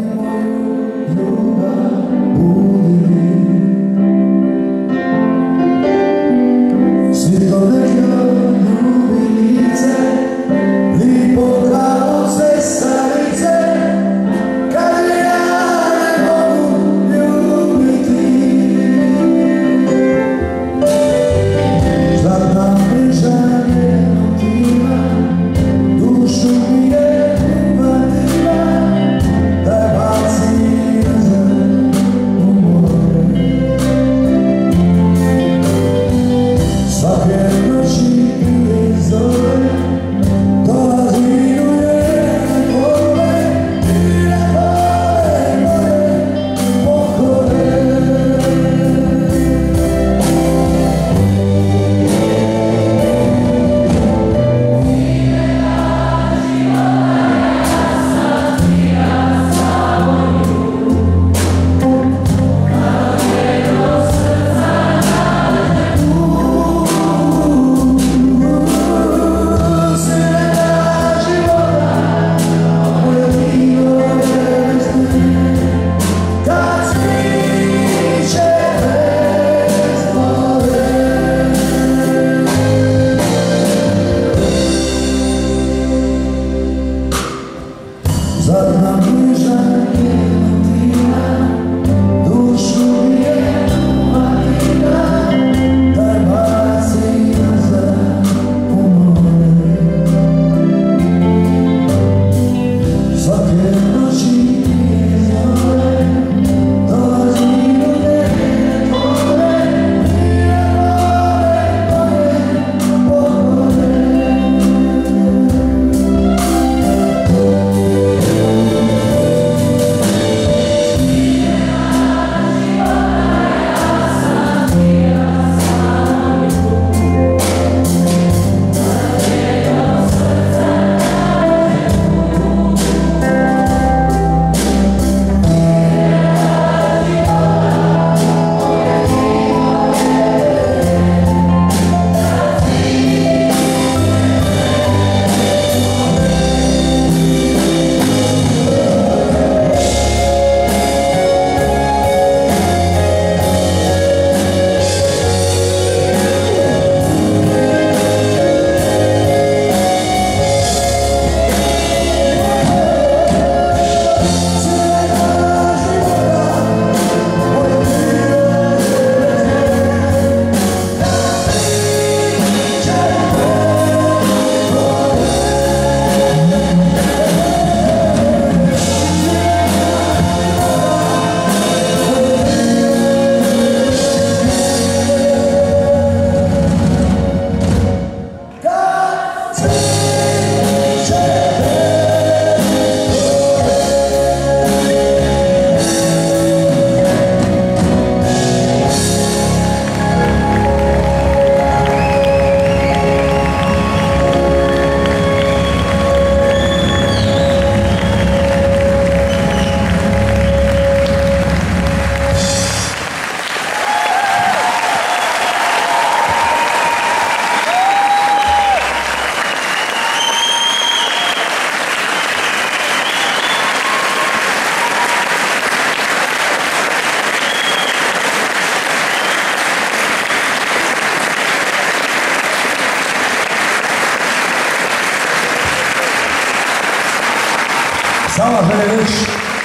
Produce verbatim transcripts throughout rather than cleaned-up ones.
Sama želim reći,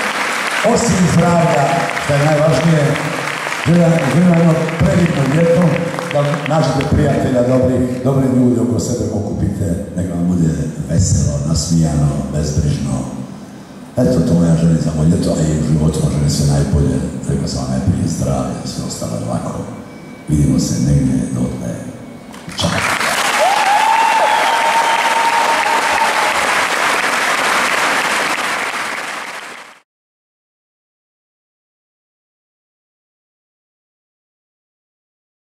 osim zdravlja, što je najvažnije, želim jedno predivno ljeto, da nađete prijatelja, dobri ljudi oko sebe, okupite, neka vam bude veselo, nasmijano, bezbrižno. Eto, to ja želim za moj ljeto, a i u životu vam želim sve najbolje. Rekao sam vam najbolje zdravlje, sve ostalo lako. Vidimo se negdje dotle. Ćao.